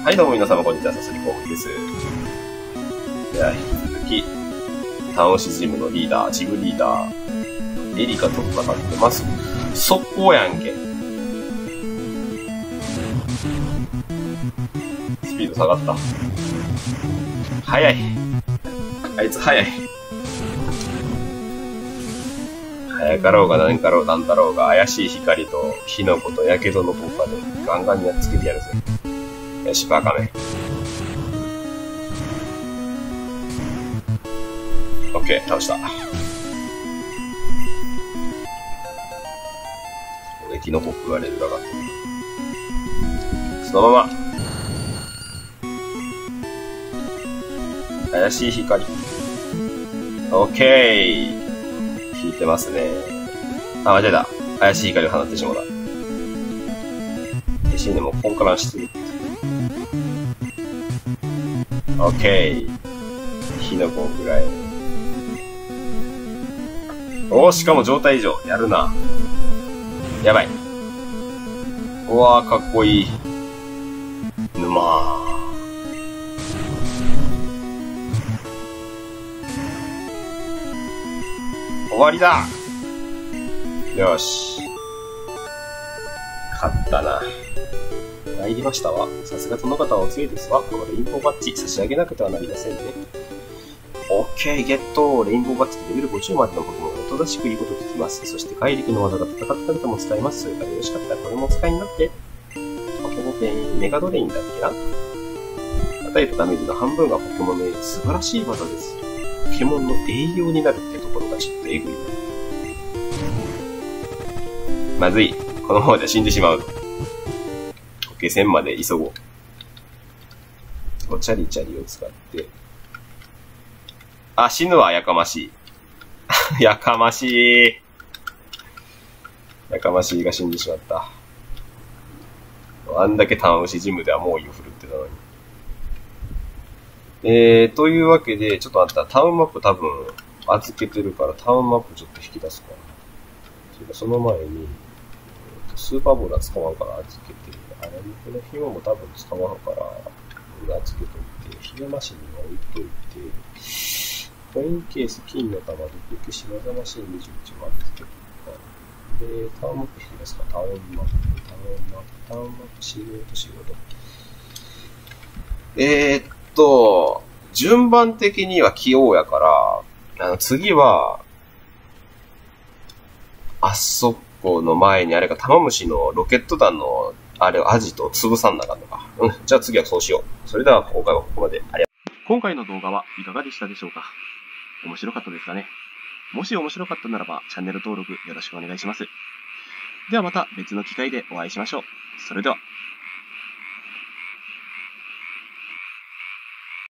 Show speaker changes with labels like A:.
A: はいどうも皆様こんにちは、さすりこうです。では引き続き、タウンシジムのリーダー、ジムリーダー、エリカと戦ってます。速攻やんけ。スピード下がった。速い。あいつ速い。早かろうが何かろうなんだろうが怪しい光と火の粉と火傷の効果でガンガンにやっつけてやるぜ。よし、バカめ。オッケー、倒した。キノコ食われるがかって。そのまま。怪しい光。オッケー。引いてますね。あ、間違えた。怪しい光を放ってしまうだ。消しねもコンカランしてる。オッケー。火の粉くらい。おー、しかも状態異常。やるな。やばい。うわー、かっこいい。沼ー。終わりだ。よし。勝ったな。参りましたわ。さすが殿方はお強いですわ。このレインボーバッジ差し上げなくてはなりませんね。オッケー、ゲット。レインボーバッジでレベル50までのポケモンをおとなしく言うこと聞きます。そして怪力の技が戦った方も使えます。それからよろしかったらこれもお使いになって。ポケモンでメガドレインだっけな。与えたダメージの半分がポケモンの素晴らしい技です。ポケモンの栄養になるってところがちょっとエグい。まずい。このままで死んでしまう。下線まで急ごう。チャリチャリを使って。あ、死ぬわ、やかましい。やかましい。やかましいが死んでしまった。あんだけタウンシジムでは猛威を振るってたのに。というわけで、ちょっとあんた、タウンマップ多分預けてるから、タウンマップちょっと引き出すかな。その前に、スーパーボールは使わんから預けてる。あれ、この紐も多分使わんから、預けといて、ひげマシンには置いといて、コインケース、金の玉、毒消し、技マシン21も預けとくか。で、タウンマップ引き出すか。タウンマップ、仕事。順番的には器用やから、次は、あそこの前にあれが玉虫のロケット弾のあれをアジトを潰さんなあかんのか。じゃあ次はそうしよう。それでは今回はここまで。
B: 今回の動画はいかがでしたでしょうか？面白かったですかね？もし面白かったならばチャンネル登録よろしくお願いします。ではまた別の機会でお会いしましょう。それでは。